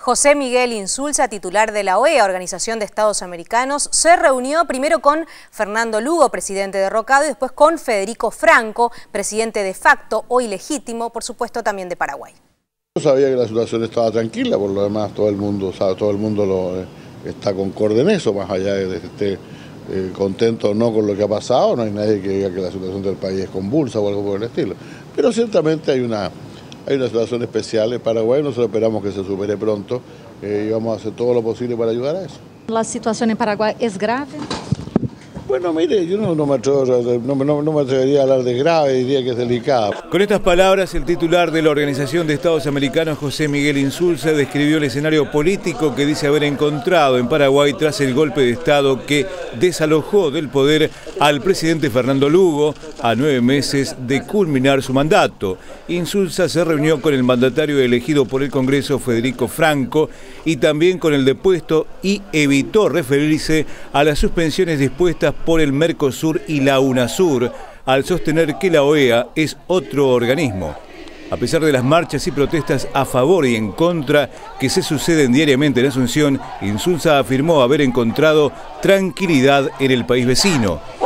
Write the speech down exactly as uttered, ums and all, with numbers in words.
José Miguel Insulza, titular de la O E A, Organización de Estados Americanos, se reunió primero con Fernando Lugo, presidente derrocado, y después con Federico Franco, presidente de facto o ilegítimo, por supuesto también de Paraguay. Yo sabía que la situación estaba tranquila, por lo demás todo el mundo sabe, todo el mundo lo, eh, está concorde en eso, más allá de que esté eh, contento o no con lo que ha pasado, no hay nadie que diga que la situación del país es convulsa o algo por el estilo. Pero ciertamente hay una... Hay una situación especial en Paraguay, nosotros esperamos que se supere pronto eh, y vamos a hacer todo lo posible para ayudar a eso. ¿La situación en Paraguay es grave? Bueno, mire, yo no, no, me atrevo, no, no, no me atrevería a hablar de grave, diría que es delicado. Con estas palabras, el titular de la Organización de Estados Americanos, José Miguel Insulza, describió el escenario político que dice haber encontrado en Paraguay tras el golpe de Estado que desalojó del poder al presidente Fernando Lugo a nueve meses de culminar su mandato. Insulza se reunió con el mandatario elegido por el Congreso, Federico Franco, y también con el depuesto, y evitó referirse a las suspensiones dispuestas por el Mercosur y la UNASUR, al sostener que la O E A es otro organismo. A pesar de las marchas y protestas a favor y en contra que se suceden diariamente en Asunción, Insulza afirmó haber encontrado tranquilidad en el país vecino.